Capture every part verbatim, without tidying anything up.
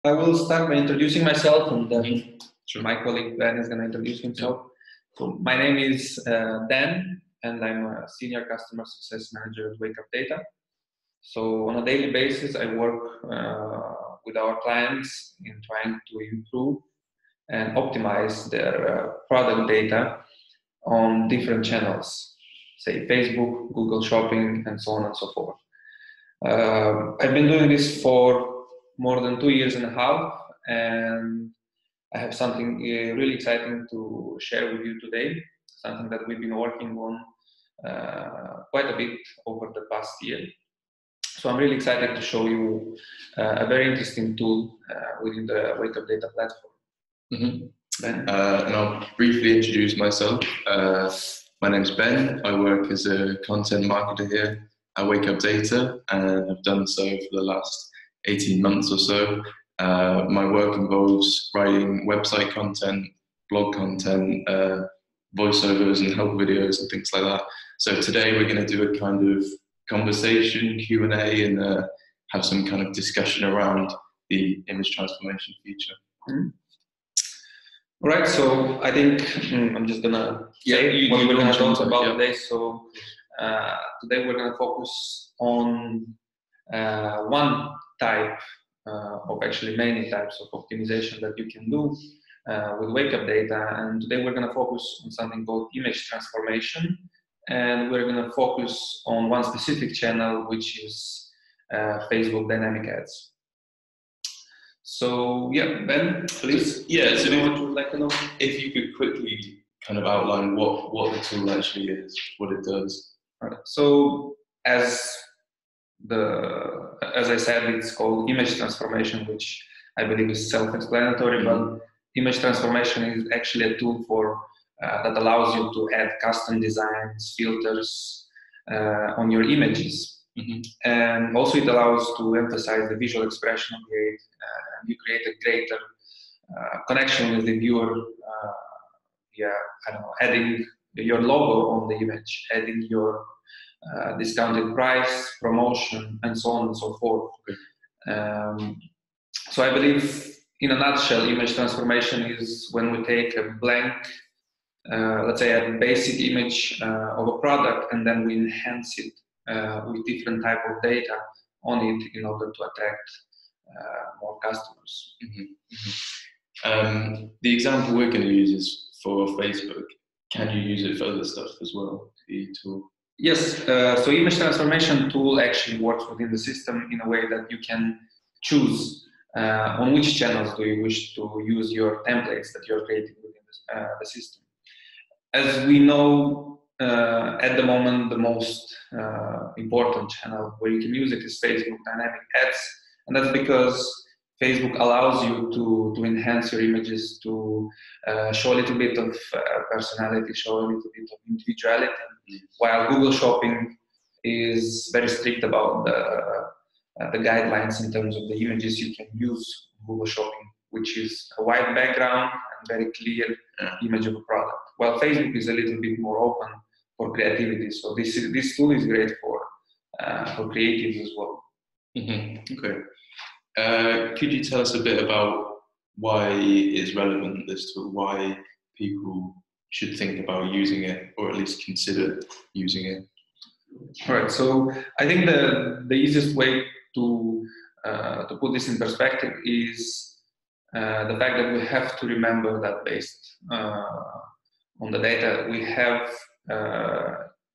I will start by introducing myself, and then sure. my colleague Dan is going to introduce himself. Yeah. So my name is uh, Dan, and I'm a senior customer success manager at Wake Up Data. So on a daily basis, I work uh, with our clients in trying to improve and optimize their uh, product data on different channels, say Facebook, Google Shopping, and so on and so forth. Uh, I've been doing this for more than two years and a half, and I have something uh, really exciting to share with you today, something that we've been working on uh, quite a bit over the past year. So I'm really excited to show you uh, a very interesting tool uh, within the Wake Up Data platform. Mm-hmm. Ben? Uh, and I'll briefly introduce myself. Uh, my name's Ben. I work as a content marketer here at Wake Up Data, and I've done so for the last eighteen months or so. Uh, my work involves writing website content, blog content, uh, voiceovers and help videos and things like that. So today we're going to do a kind of conversation, Q and A, and uh, have some kind of discussion around the image transformation feature. Mm-hmm. All right, so I think mm, I'm just gonna yeah, say you, what you we're gonna talk about yeah. today. So uh, today we're gonna focus on uh, one type uh, of actually many types of optimization that you can do uh, with Wake Up Data, and today we're gonna focus on something called image transformation, and we're gonna focus on one specific channel, which is uh, Facebook Dynamic Ads. So yeah, Ben, please. So, yeah, so know if, what you would like to know. If you could quickly kind of outline what, what the tool actually is, what it does. Right. So as the as I said, it's called image transformation, which I believe is self-explanatory. Mm-hmm. But image transformation is actually a tool for uh, that allows you to add custom designs, filters uh, on your images. Mm-hmm. And also it allows to emphasize the visual expression of the image. Uh, you create a greater uh, connection with the viewer uh, via, I don't know, adding your logo on the image, adding your uh, discounted price, promotion, and so on and so forth. Okay. Um, so I believe, in a nutshell, image transformation is when we take a blank, uh, let's say a basic image uh, of a product, and then we enhance it Uh, with different type of data on it in order to attract uh, more customers. Mm-hmm. Mm-hmm. Um, the example we're going to use is for Facebook. Can you use it for other stuff as well, the tool? Yes, uh, so image transformation tool actually works within the system in a way that you can choose uh, on which channels do you wish to use your templates that you're creating within the, uh, the system. As we know, Uh, at the moment, the most uh, important channel where you can use it is Facebook Dynamic Ads, and that's because Facebook allows you to, to enhance your images, to uh, show a little bit of uh, personality, show a little bit of individuality, mm-hmm. while Google Shopping is very strict about the, uh, the guidelines in terms of the images you can use Google Shopping, which is a white background and very clear yeah. image of a product, while Facebook is a little bit more open for creativity. So this is, this tool is great for uh, for creatives as well. Mm-hmm. Okay. Uh, could you tell us a bit about why it's relevant, this tool, why people should think about using it, or at least consider using it? All right. So I think the the easiest way to uh, to put this in perspective is uh, the fact that we have to remember that based uh, on the data we have. Uh,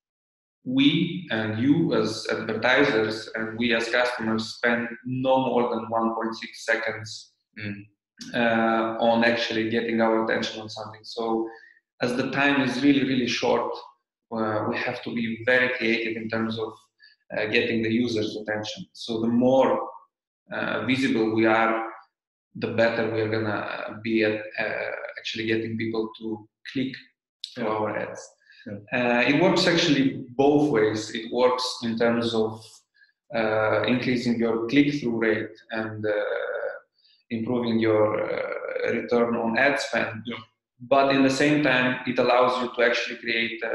we and you as advertisers and we as customers spend no more than one point six seconds mm. uh, on actually getting our attention on something. So as the time is really, really short, uh, we have to be very creative in terms of uh, getting the user's attention. So the more uh, visible we are, the better we are gonna be at uh, actually getting people to click to yeah. our ads. Uh, it works actually both ways. It works in terms of uh, increasing your click-through rate and uh, improving your uh, return on ad spend. Yeah. But in the same time, it allows you to actually create a,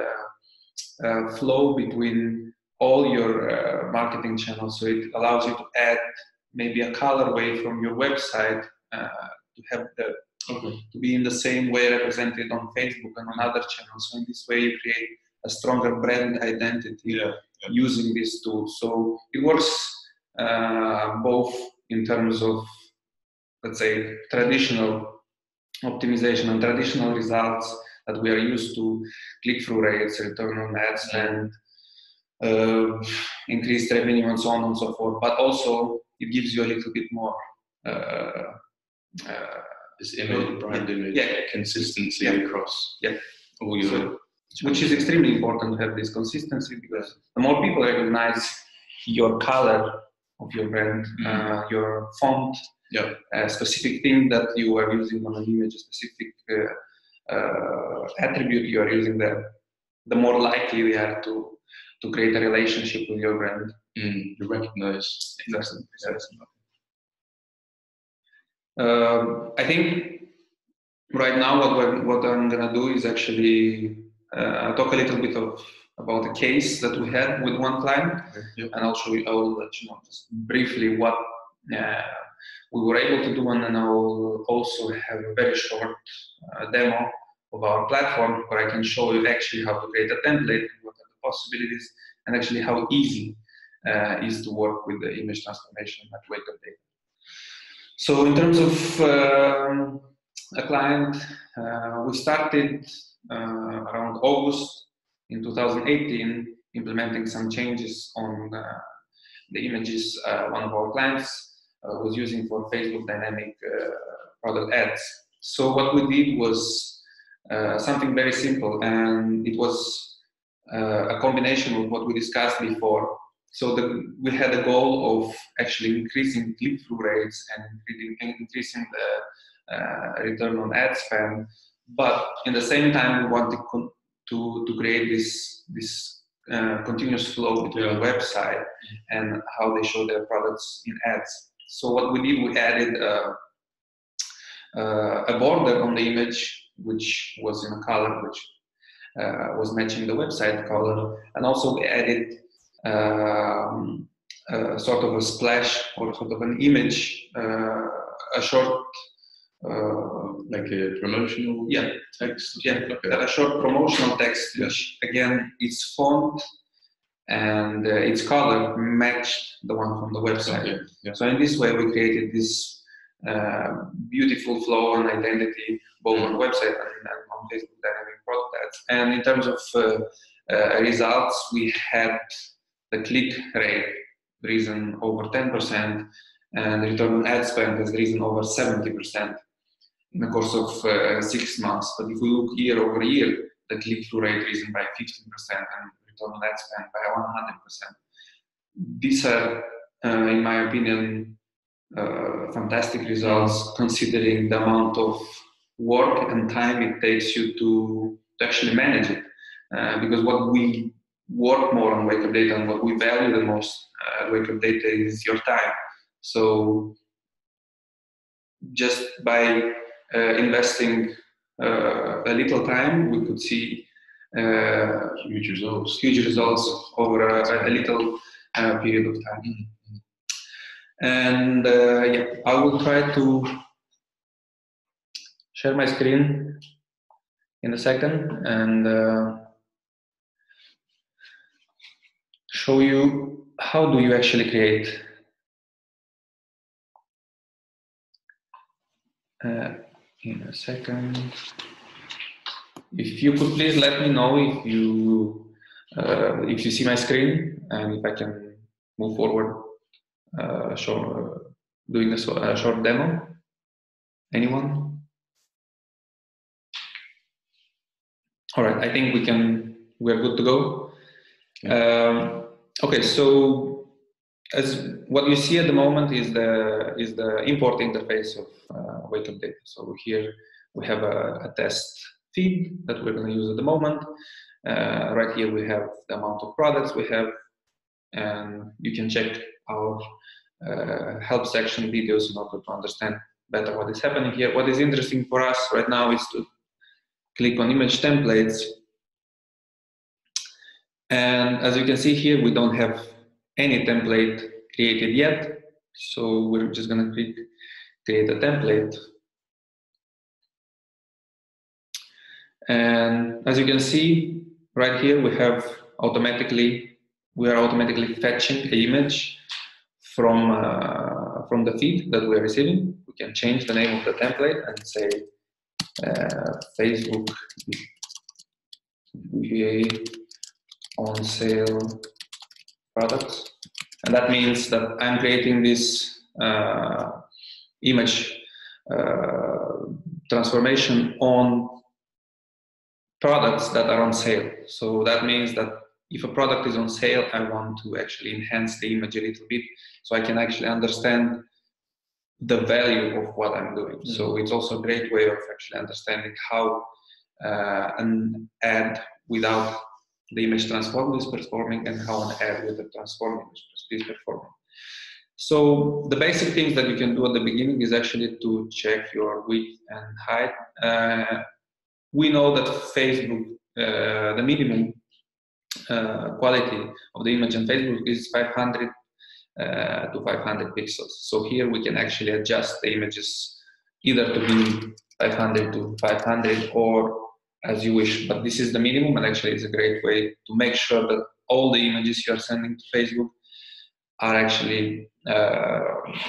a flow between all your uh, marketing channels. So it allows you to add maybe a colorway from your website uh, to have the Okay. to be in the same way represented on Facebook and on other channels. So in this way, you create a stronger brand identity Yeah. Yeah. using these tools. So it works uh, both in terms of, let's say, traditional optimization and traditional results that we are used to, click-through rates, return on ad spend, uh, increased revenue, and so on and so forth. But also, it gives you a little bit more uh, uh, this image, brand image, yeah. consistency yeah. across yeah. all your. So, which is extremely important to have this consistency, because the more people recognize your color of your brand, mm-hmm. uh, your font, yeah. a specific thing that you are using on an image, a specific uh, uh, attribute you are using there, the more likely they are to to create a relationship with your brand. Mm, you recognize. Exactly. exactly. Um, I think right now what we're, what I'm gonna do is actually uh, talk a little bit of about a case that we had with one client, okay. Yep. and I'll show you. I will let you know just briefly what uh, we were able to do, and then I will also have a very short uh, demo of our platform where I can show you actually how to create a template, what are the possibilities, and actually how easy uh, is to work with the image transformation at Wake Up Data. So in terms of um, a client, uh, we started uh, around August in two thousand eighteen, implementing some changes on uh, the images uh, one of our clients uh, was using for Facebook dynamic uh, product ads. So what we did was uh, something very simple, and it was uh, a combination of what we discussed before. So the, we had a goal of actually increasing click-through rates and increasing the uh, return on ad spend, but in the same time we wanted to to create this this uh, continuous flow between yeah. the website and how they show their products in ads. So what we did, we added uh, uh, a border on the image, which was in a color which uh, was matching the website color, and also we added um, uh, sort of a splash or sort of an image, uh, a short, uh, like a promotional yeah, text, yeah, okay. a short promotional text, which again its font and uh, its color matched the one from the website. Okay. Yeah. So in this way, we created this uh, beautiful flow and identity both on the website and, and on Facebook dynamic product ads. And in terms of uh, uh, results, we had the click rate risen over ten percent, and the return on ad spend has risen over seventy percent in the course of uh, six months. But if we look year over year, the click-through rate risen by fifteen percent and return on ad spend by one hundred percent. These are, uh, in my opinion, uh, fantastic results considering the amount of work and time it takes you to, to actually manage it. Uh, because what we work more on Wake Up Data and what we value the most at uh, Wake Up Data is your time. So just by uh, investing uh, a little time, we could see uh, huge results, huge results over a, a little uh, period of time. Mm-hmm. And uh, yeah, I will try to share my screen in a second and uh, show you how do you actually create uh, in a second. If you could please let me know if you uh, if you see my screen and if I can move forward, uh, show, uh, doing a, so, a short demo. Anyone? All right, I think we can. We're good to go. Yeah. Um, okay, so as what you see at the moment is the is the import interface of uh, Wake Up Data. So here we have a, a test feed that we're going to use at the moment. Uh, right here we have the amount of products we have, and you can check our uh, help section videos in order to understand better what is happening here. What is interesting for us right now is to click on image templates, and as you can see here, we don't have any template created yet. So we're just gonna click create a template. And as you can see right here, we have automatically, we are automatically fetching an image from, uh, from the feed that we are receiving. We can change the name of the template and say uh, Facebook V A on sale products. And that means that I'm creating this uh, image uh, transformation on products that are on sale. So that means that if a product is on sale, I want to actually enhance the image a little bit so I can actually understand the value of what I'm doing. Mm-hmm. So it's also a great way of actually understanding how uh, an ad without the image transformed is performing and how an ad with the transformed image is performing. So the basic things that you can do at the beginning is actually to check your width and height. Uh, we know that Facebook, uh, the minimum uh, quality of the image on Facebook is five hundred uh, to five hundred pixels. So here we can actually adjust the images either to be five hundred to five hundred or as you wish, but this is the minimum, and actually it's a great way to make sure that all the images you are sending to Facebook are actually uh,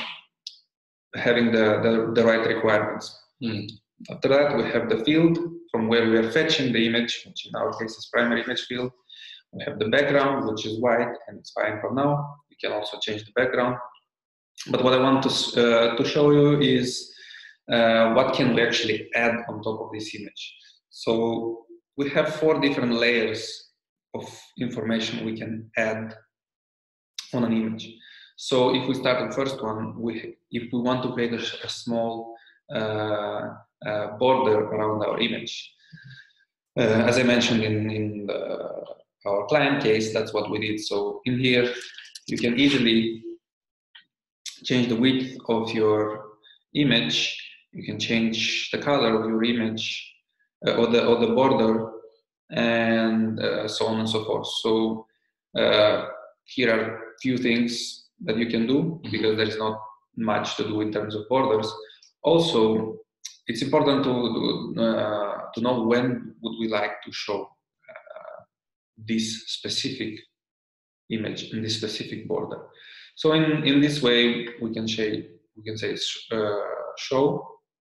having the, the, the right requirements. Mm. After that, we have the field from where we are fetching the image, which in our case is primary image field. We have the background, which is white, and it's fine for now. We can also change the background. But what I want to, uh, to show you is uh, what can we actually add on top of this image. So we have four different layers of information we can add on an image. So if we start the first one, we, if we want to create a, a small uh, uh, border around our image, uh, as I mentioned in, in the, our client case, that's what we did. So in here, you can easily change the width of your image. You can change the color of your image uh, or the or the border, and uh, so on and so forth. So uh, here are few things that you can do because there is not much to do in terms of borders. Also, it's important to uh, to know when would we like to show uh, this specific image in this specific border. So in in this way, we can say we can say uh, show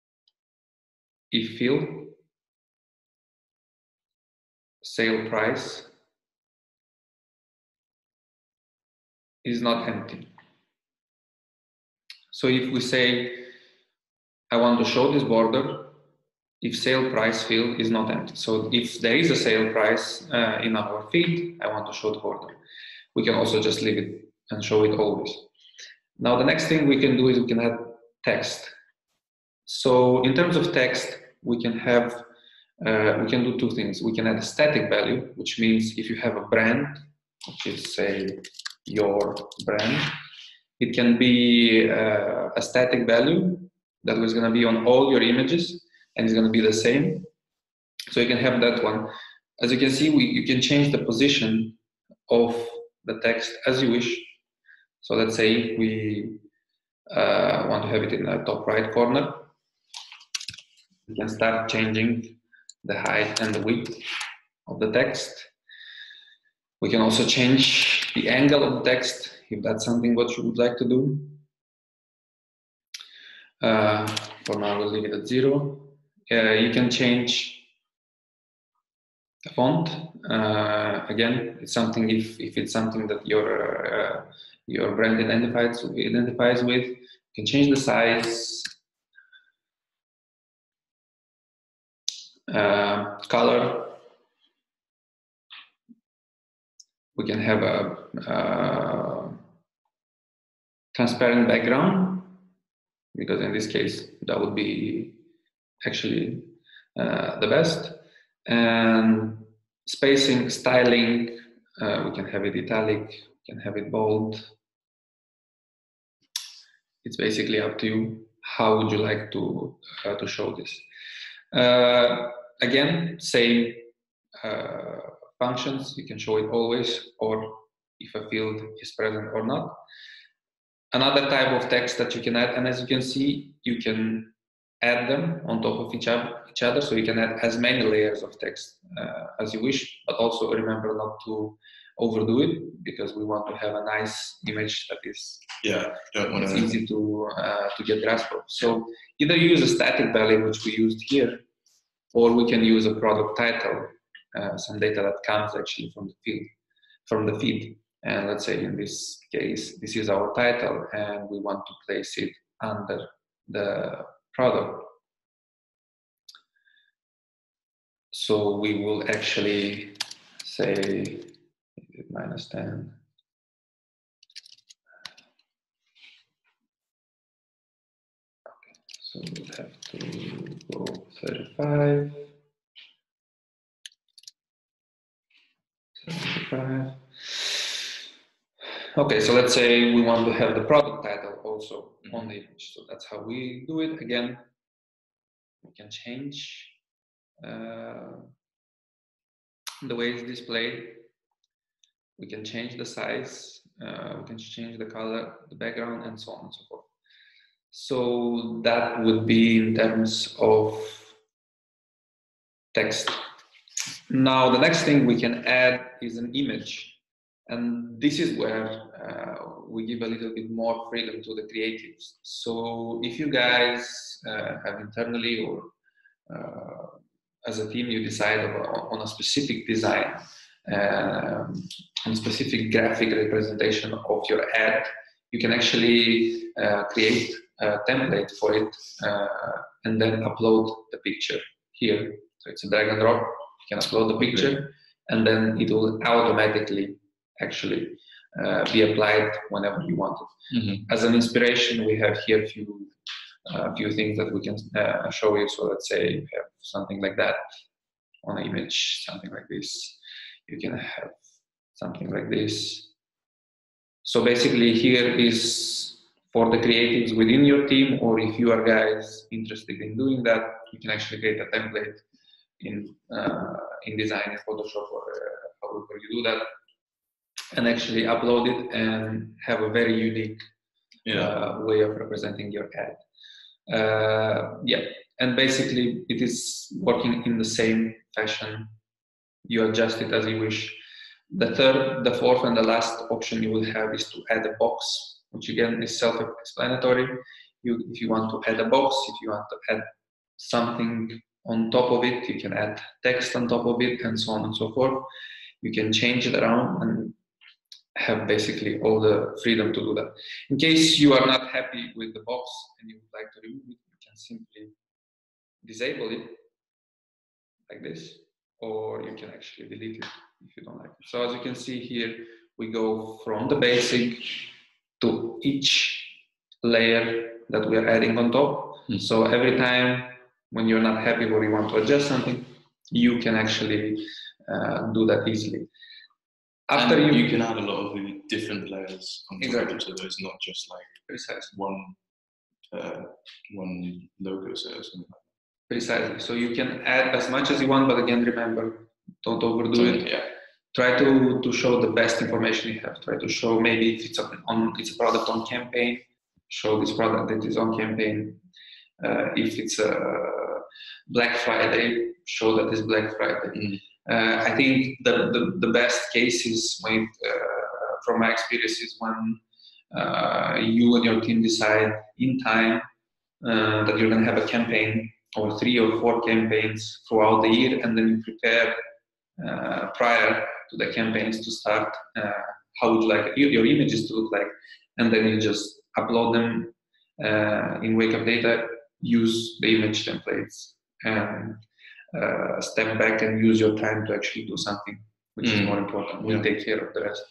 if field sale price is not empty. So if we say I want to show this border if sale price field is not empty. So if there is a sale price uh, in our feed, I want to show the border. We can also just leave it and show it always. Now the next thing we can do is we can add text. So in terms of text, we can have uh, we can do two things. We can add a static value, which means if you have a brand, which is say your brand, it can be uh, a static value that is going to be on all your images and it's going to be the same. So you can have that one. As you can see, we, you can change the position of the text as you wish. So let's say we uh, want to have it in the top right corner. We can start changing the height and the width of the text. We can also change the angle of the text if that's something what you would like to do. Uh, for now, we'll leave it at zero. Uh, you can change the font. Uh, again, it's something if, if it's something that your uh, your brand identifies identifies with. You can change the size, uh, color. We can have a uh, transparent background, because in this case that would be actually uh, the best. And spacing, styling, uh, we can have it italic, we can have it bold. It's basically up to you. How would you like to uh, to show this? Uh, again, same uh, functions. You can show it always, or if a field is present or not. another type of text that you can add, and as you can see, you can add them on top of each other, each other so you can add as many layers of text uh, as you wish, but also remember not to overdo it, because we want to have a nice image that is yeah, don't want it's to... easy to uh, to get grasp of. So either use a static value, which we used here, or we can use a product title, uh, some data that comes actually from the field, from the feed. And let's say in this case, this is our title, and we want to place it under the product. So we will actually say minus ten. Okay, so we'll have to go thirty-five. seventy-five. Okay, so let's say we want to have the product title also on the image. So that's how we do it. Again, we can change uh, the way it's displayed. We can change the size. Uh, we can change the color, the background, and so on and so forth. So that would be in terms of text. Now, the next thing we can add is an image. And this is where uh, we give a little bit more freedom to the creatives. So if you guys uh, have internally or uh, as a team you decide on a specific design, um, on a specific graphic representation of your ad, you can actually uh, create a template for it uh, and then upload the picture here. So it's a drag and drop. You can upload the picture, okay, and then it will automatically actually uh, be applied whenever you want it. Mm-hmm. As an inspiration, we have here a few, uh, few things that we can uh, show you. So let's say you have something like that on an image, something like this. You can have something like this. So basically here is for the creatives within your team, or if you are guys interested in doing that, you can actually create a template in, uh, in Design, in Photoshop, or uh, however you do that, and actually upload it and have a very unique yeah. uh, way of representing your ad. Uh, yeah, and basically it is working in the same fashion. You adjust it as you wish. The third, the fourth, and the last option you will have is to add a box, which again is self-explanatory. You, if you want to add a box, if you want to add something on top of it, you can add text on top of it, and so on and so forth. You can change it around and have basically all the freedom to do that. In case you are not happy with the box and you would like to remove it, you can simply disable it like this, or you can actually delete it if you don't like it. So as you can see here, we go from the basic to each layer that we are adding on top. Mm-hmm. So every time when you're not happy or you want to adjust something, you can actually uh, do that easily. After and you, you can add a lot of the different layers on top exactly. of it, so there's not just like Precisely. one uh, one logo set or something like that. Precisely. So you can add as much as you want, but again, remember, don't overdo Something, it. Yeah. Try to, to show the best information you have. Try to show maybe if it's a, on it's a product on campaign, show this product that is on campaign. Uh, if it's a Black Friday, show that it's Black Friday. Mm. Uh, I think the, the, the best case is when, it, uh, from my experience, is when uh, you and your team decide in time uh, that you're going to have a campaign or three or four campaigns throughout the year, and then you prepare uh, prior to the campaigns to start uh, how would you like your, your images to look like, and then you just upload them uh, in Wake Up Data, use the image templates, and uh, step back and use your time to actually do something which mm. is more important. We'll yeah. take care of the rest.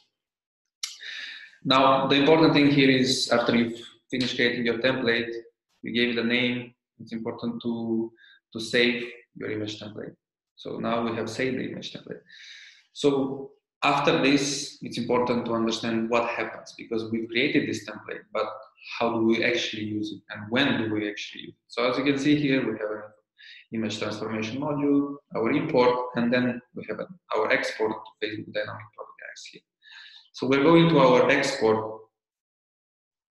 Now, the important thing here is after you've finished creating your template, you gave it a name, it's important to, to save your image template. So now we have saved the image template. So after this, it's important to understand what happens, because we've created this template, but how do we actually use it and when do we actually use it? So as you can see here, we have an image transformation module, our import, and then we have an, our export to Facebook Dynamic Product X here. So we're going to our export,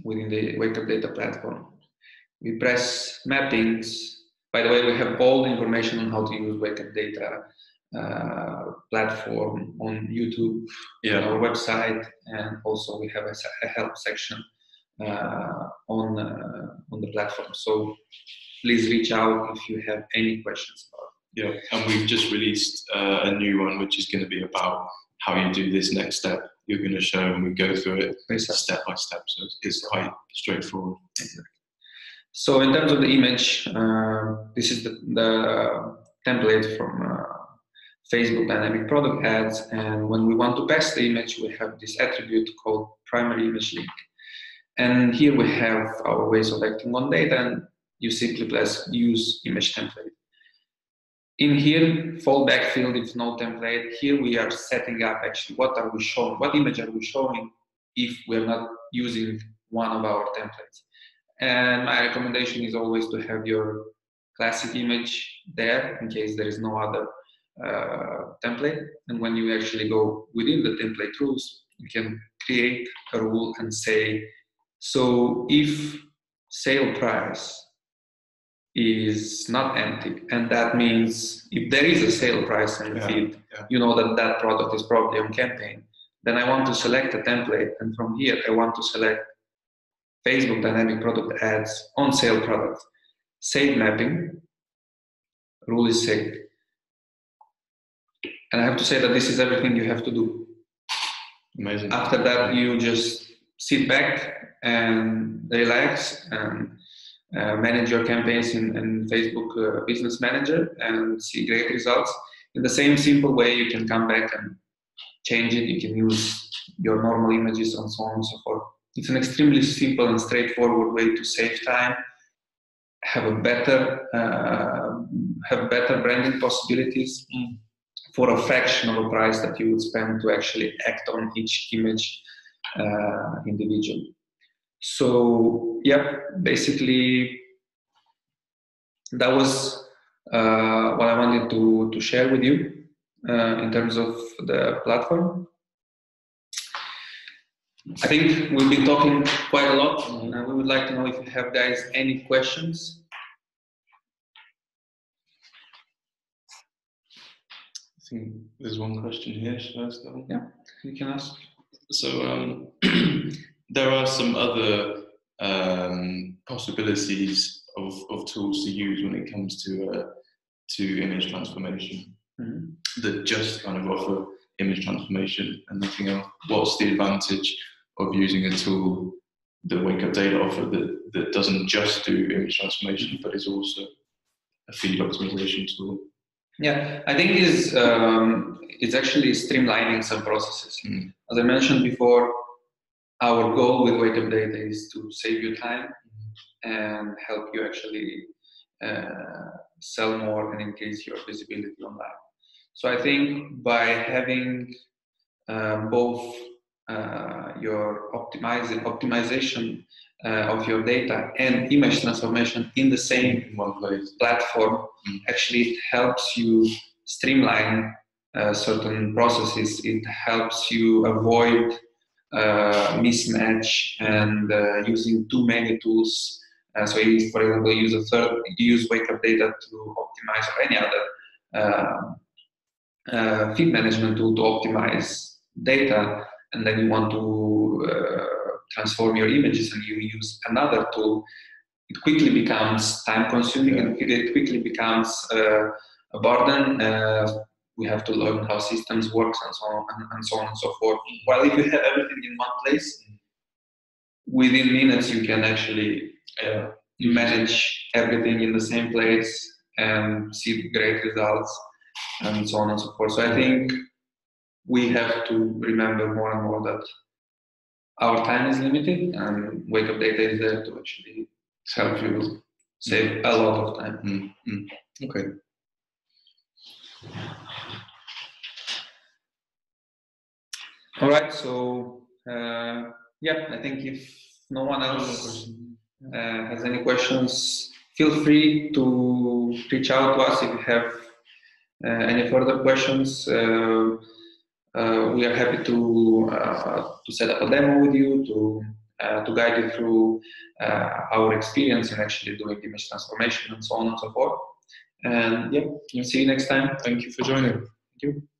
within the Wake Up Data platform. We press mappings. By the way, we have all the information on how to use Wake Up Data uh, platform on YouTube, yeah. on our website, and also we have a, a help section uh, on uh, on the platform. So please reach out if you have any questions about it. Yeah, and we've just released uh, a new one, which is going to be about how you do this next step. You're going to show, and we go through it Exactly. step by step. So it's quite straightforward. Exactly. So in terms of the image, uh, this is the, the template from uh, Facebook Dynamic Product Ads, and when we want to pass the image, we have this attribute called primary image link. And here we have our ways of acting on data, and you simply press use image template. In here, fallback field, if no template, here we are setting up actually what are we showing, what image are we showing if we're not using one of our templates. And my recommendation is always to have your classic image there in case there is no other uh, template. And when you actually go within the template rules, you can create a rule and say, so if sale price is not empty, and that means if there is a sale price in the yeah, feed, yeah. you know that that product is probably on campaign, then I want to select a template, and from here I want to select Facebook Dynamic Product Ads on sale product. Save mapping, rule is saved. And I have to say that this is everything you have to do. Amazing. After that, you just sit back and relax and uh, manage your campaigns in, in Facebook uh, Business Manager and see great results. In the same simple way, you can come back and change it. You can use your normal images and so on and so forth. It's an extremely simple and straightforward way to save time, have a better, uh, have better branding possibilities mm. for a fraction of a price that you would spend to actually act on each image uh, individually. So, yeah, basically that was uh, what I wanted to, to share with you uh, in terms of the platform. I think we've been talking quite a lot, and uh, we would like to know if you have guys any questions. I think there's one question here. Should I ask that one? Yeah, you can ask. So um, there are some other um, possibilities of, of tools to use when it comes to uh, to image transformation mm-hmm. that just kind of offer image transformation and nothing else. What's the advantage of using a tool that Wake Up Data offer that, that doesn't just do image transformation but is also a feed optimization tool? Yeah, I think it's, um, it's actually streamlining some processes. Mm. As I mentioned before, our goal with Wake Up Data is to save you time mm. and help you actually uh, sell more and increase your visibility online. So I think by having uh, both uh, your optimizing, optimization uh, of your data and image transformation in the same one place platform, mm. actually it helps you streamline uh, certain processes. It helps you avoid uh, mismatch and uh, using too many tools. Uh, so if, for example, you use a third, you use Wake Up Data to optimize or any other uh, uh, feed management tool to optimize data, and then you want to uh, transform your images and you use another tool, it quickly becomes time consuming, yeah. and it quickly becomes uh, a burden. Uh, we have to learn how systems work and so on and, and so on and so forth. While if you have everything in one place, within minutes you can actually uh, manage everything in the same place and see great results and so on and so forth. So I think we have to remember more and more that our time is limited, and Wake Up Data is there to actually help you save a lot of time. Mm-hmm. Okay. All right. So uh, yeah, I think if no one else uh, has any questions, feel free to reach out to us if you have uh, any further questions. Uh, Uh, we are happy to uh, to set up a demo with you, to uh, to guide you through uh, our experience in actually doing image transformation and so on and so forth. And yeah, see you next time. Thank you for joining. Thank you.